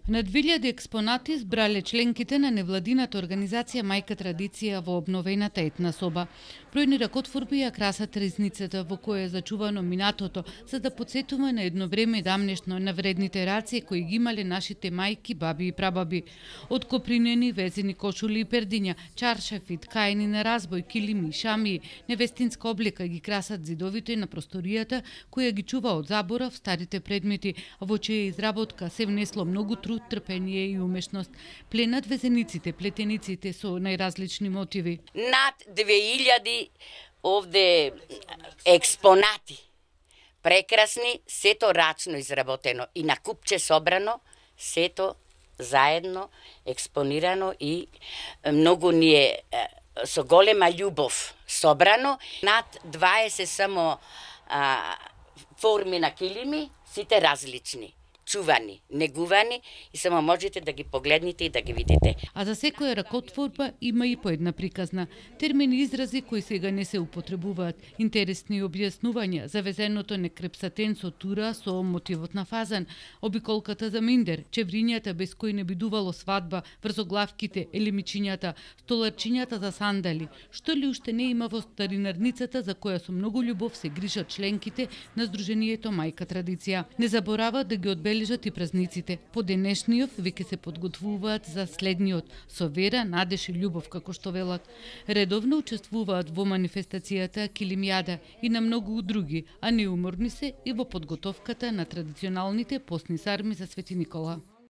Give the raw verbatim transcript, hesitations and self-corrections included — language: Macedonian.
На две илјади експонати збрале членките на невладината организација Мајка Традиција во обновената етна соба. Бројни ракотворби ја красат ризницата во која е зачувано минатото, за да подсетува на едно време дамнешно на вредните раци кои ги имале нашите мајки, баби и прабаби. Од копринени, везени кошули и пердиња, чаршафи, ткаени на разбој, килими, шамии, невестинска облека ги красат зидовите на просторијата која ги чува од заборав старите предмети, а во чија изработка се внесло многу труд, трпение и умешност. Пленат везениците, плетениците со најразлични мотиви. Над две илјади овде експонати. Прекрасни, сето рачно изработено и на купче собрано, сето заедно експонирано и многу ни е со голема љубов собрано. Над дваесет само а, форми на килими, сите различни. Чувани, негувани и само можете да ги погледнете и да ги видите. А за секоја ракотворба има и по една приказна. Термини и изрази кои сега не се употребуваат, интересни објаснувања за везеното некрепсатен со тура со мотивот на фазан, обиколката за миндер, чеврињата без кои не бидувало свадба, врзоглавките, елемичињата, столарчињата за сандали, што ли уште не има во старинарницата за која со многу љубов се грижат членките на Сдруженијето Мајка Традиција. Не забораваат да ги одбележат и празниците. По денешниот веќе се подготвуваат за следниот со вера, надеж и љубов, како што велат. Редовно учествуваат во манифестацијата Килимјада и на многу други, а неуморни се и во подготовката на традиционалните постни сарми за Свети Никола.